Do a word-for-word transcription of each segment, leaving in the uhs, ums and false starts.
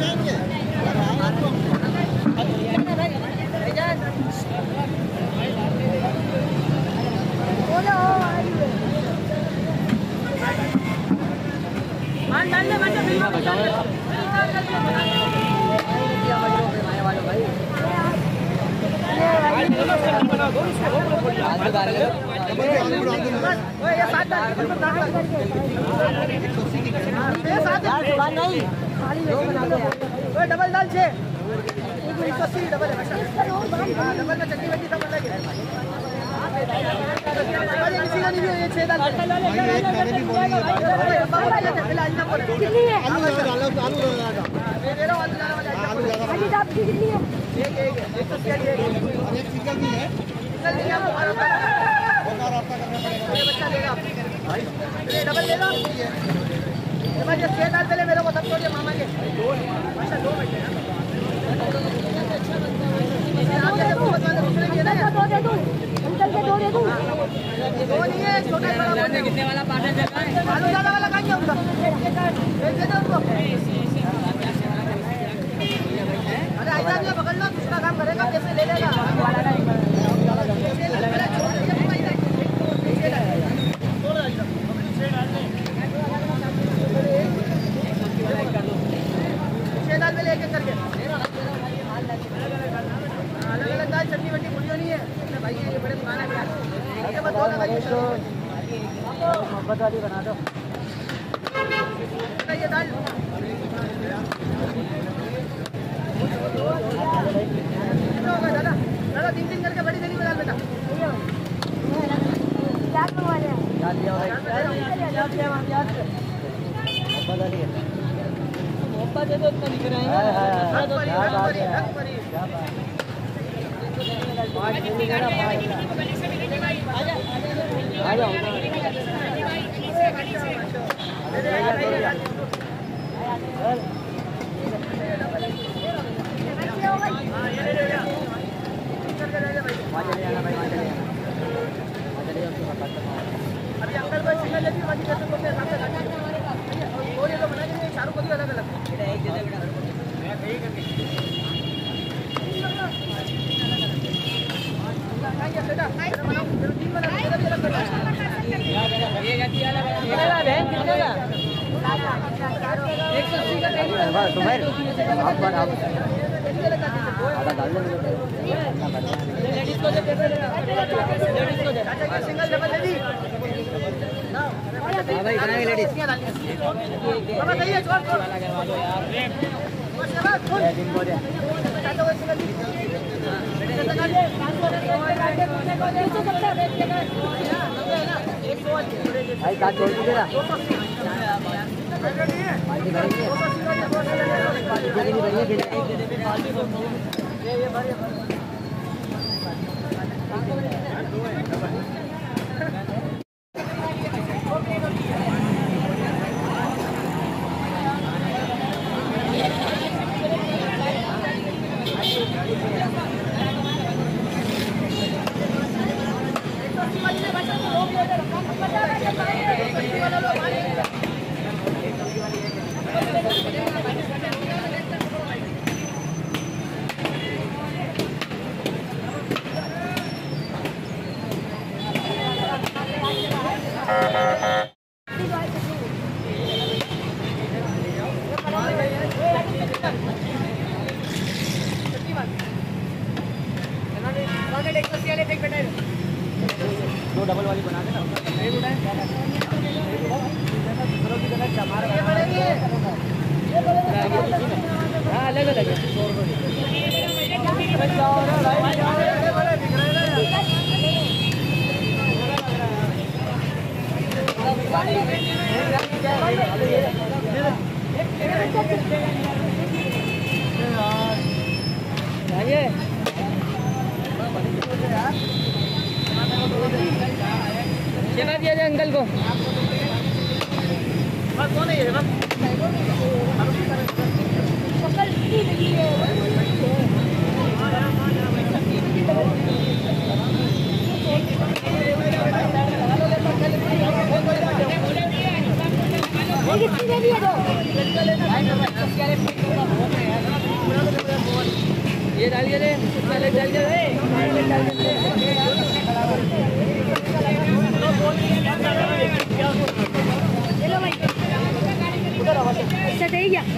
Double दाल छे एक सौ अस्सी डबल है डबल में चटनी वटनी सब अलग है किसी का नहीं ये छह दाल मैंने भी बोली है कितनी है आलू डालो आलू डालो दे रहा हूं आलू डालो आलू डालो कितनी है एक एक एक सौ अस्सी और एक सिंगल भी है सिंगल नहीं है और आपका करना पड़ेगा ये बच्चा लेगा भाई ये डबल लेगा ये भाई छह दाल पहले मेरे को सब छोड़िए मामा के दो अच्छा दो बेटे हैं आप जैसे बहुत वाले दूसरे के ना दो दे दूं अंकल के दो दे दूं दो नहीं है छोटा बड़ा कितने वाला पार्टनर देता है आलू ज्यादा वाला काट उनका एक दे दो उनको अरे ऐसा नहीं पकड़ लो दूसरा काम करेगा कैसे ले लेगा वाला नहीं दाल में लेके करके अलग अलग दाल चटनी वटनी भुलियो नहीं है भाई ये बड़े दुकान है ये बस दो लगाइए मोहब्बत वाली बना दो ये दाल दादा दादा तीन तीन करके बड़ी देनी में दाल बेटा क्या करवा रहे हैं दाल दिया भाई मोहब्बत वाली है मोहब्बत दे दो इतना दिख रहे हैं आ जाओ अभी अंकल को सिंगल लेती बाकी कैसे बोलते हैं सामने लाके और ये लोग बना देंगे चारों को भी अलग अलग एक जगह बेटा मैं कहीं करके ये बेटा बनाओ तीन बना दो अलग अलग ये गति अलग अलग है कितने का एक सौ अस्सी का बस तुम्हारे आप पर आप आधा डाल देंगे लेडीज को दे लेडीज को दे सिंगल डबल लेडी हां भाई बनाएंगे लेडीज बाबा सही है छोड़ छोड़ लगवा दो यार दिन को दे चाचा को सिंगल भाई काट छोड़ दे ना पार्टी करेंगे ये ये भर दो डबल वाली बना देना हाँ अलग अलग है चला दिया जाए अंकल को बस कौन है ये बस कितनी दे दिए दो ये डालिए रे, पहले डालिए रे। चलो भाई। अच्छा ठीक है।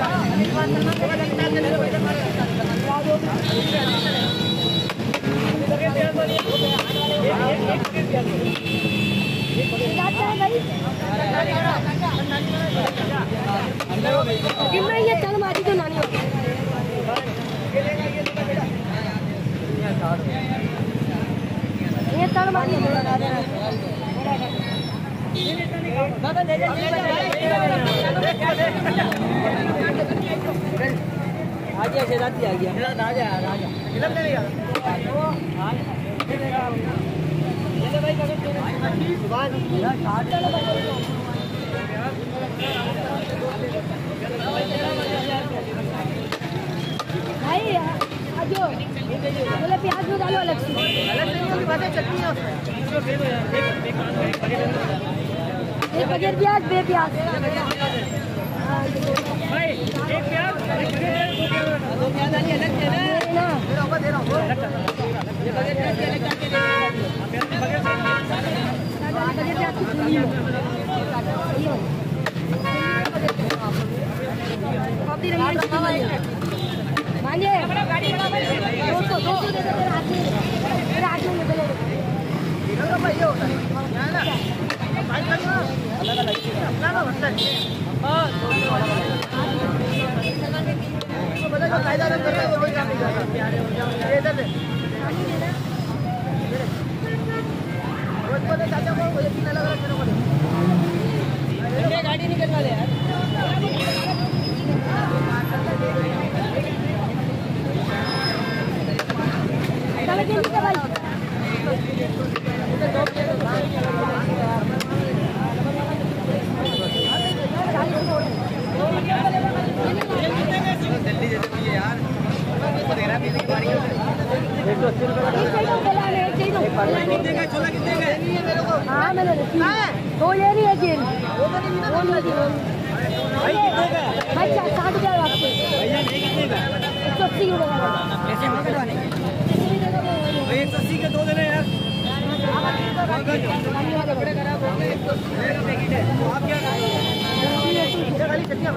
मैं ये चल मारी तो नानी ये चल मारी आ गया शेराती आ गया राजा राजा फिल्म ले लिया चलो भाई सुभान भाई आजो बोले प्याज में डालो अलग से अलग से नहीं होगी बातें चटनी है एक बगैर प्याज बे प्याज भाई एक प्याज दो प्याज डालिए अलग से ना दे रहा हूं दे रहा हूं ये बगैर प्याज अलग करके दे बगैर प्याज बगैर प्याज की सुनिए कॉपी रंग मांगे दो सौ दो सौ दे दे हाथ में मेरे हाथ में ले ले चलो भाई ये होता है ना भाई लगना अलग अलग अपना ना बनता है हां तो बता जो कायदा रंग कर रहा है वही काम करेगा प्यारे हो जाओ ये इधर दे रोज को दे चाचा को ये तीन अलग अलग करो ये गाड़ी निकल वाले यार चलो जल्दी से भाई जल्दी जल्दी यार हाँ मैंने दो ये नहीं है गेम भाई साठ हजार आपके एक सौ अस्सी एक सौ अस्सी के दो देना यार कपड़े खराब हो गए आप क्या खाली चटनियाँ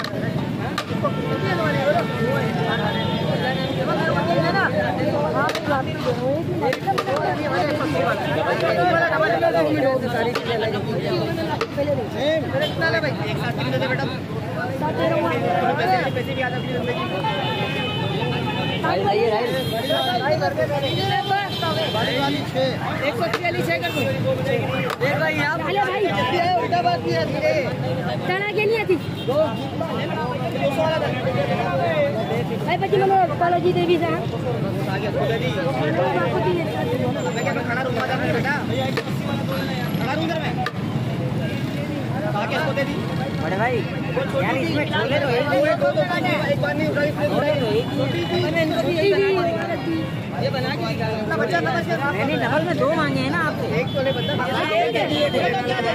एक सौ छियालीस है कर दो भाई आप उल्टा बात भी है धीरे चना के नहीं आती भाई बच्ची मनो बालाजी देवी से खाना रुकवा दे बेटा खड़ा रूम में आगे दे दी बड़े भाई यार इसमें छोले तो एक दो दो एक बार नहीं उठाई मैंने इनको भी ये बना के निकाला बच्चा मैंने डबल में दो मांगे हैं ना आपको एक तोले बता एक दे दिए क्या दे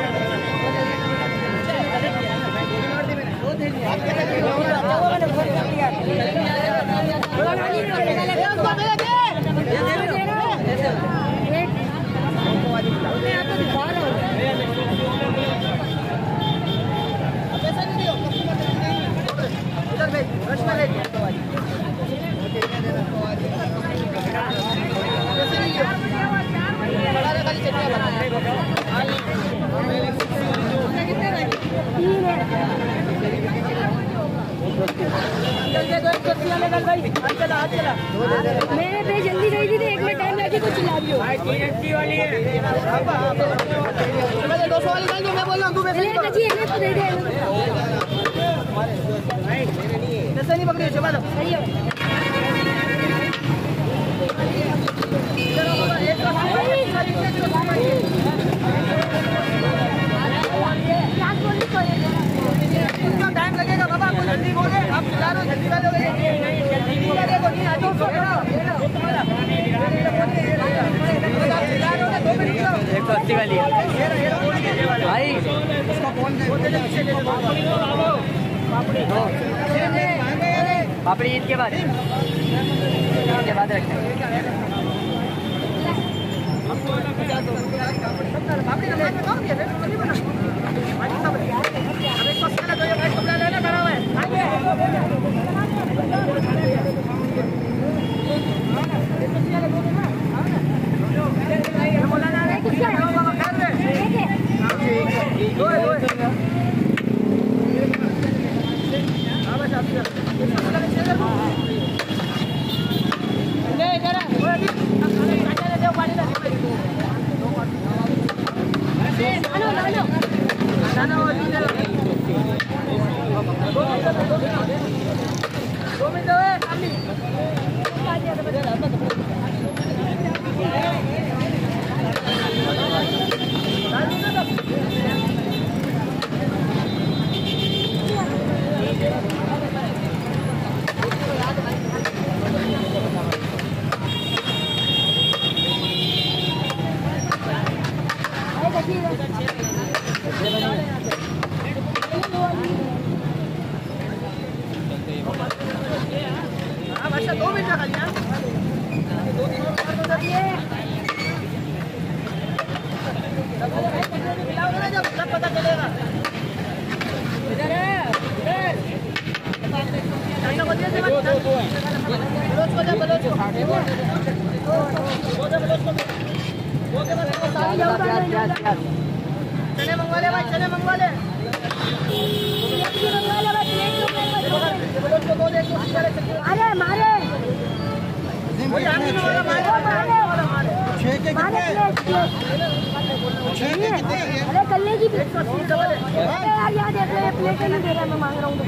वो दे दिया आप क्या दे वो मैंने फोन कर दिया थोड़ा गाली नहीं करेगा उसको दे दे ये दे दे एक मैं आपको दिखा रहा हूं पैसा नहीं दियो इधर भेज रश में भेज मेरे पे जल्दी गई थी एक मिनट टाइम लगी कुछ चिल्ला दियो वाली है दो सौ वाली मैं बोल रहा हूँ तो दे दे कैसे नहीं पकड़ी सही है टाइम लगेगा बाबा आपको जल्दी बोले आप चिल्ला रहे हो जल्दी वाले एक सौ अस्सी वाली भाई उसका फोन पापड़ी ईद के बाद ईद के बाद रखते हैं। दो मिनट खाली दो तीन और जब सब पता चलेगा। इधर है चाचा बजे से बलोच को जा बलोच को वो जा बलोच को वो के बाद चने मंगवा ले भाई चने मंगवा ले बलोच को दो दे अरे मारे वो जाने वाला मारे वाला मारे छह के कितने छह के कितने अरे कल्ले की एक सौ अस्सी डबल है यार यार देख ले प्लेट नहीं दे रहा मैं मांग रहा हूं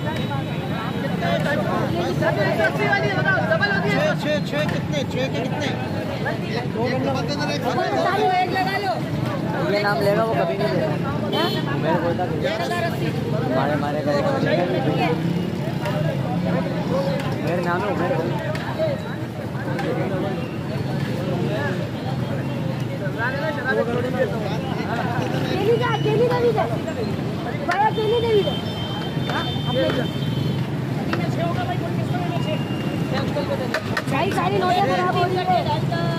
कितने एक सौ अस्सी वाली बताओ डबल होती है छह छह कितने छह के कितने दो मिनट बता दे एक लगा लो ये नाम लेगा वो कभी नहीं देगा मेरे बोलता मारे मारे करेगा मेरे नाम है मेरे केली का केली देवी दे भाई केली देवी दे भाई सारी नोटें खराब हो रही है।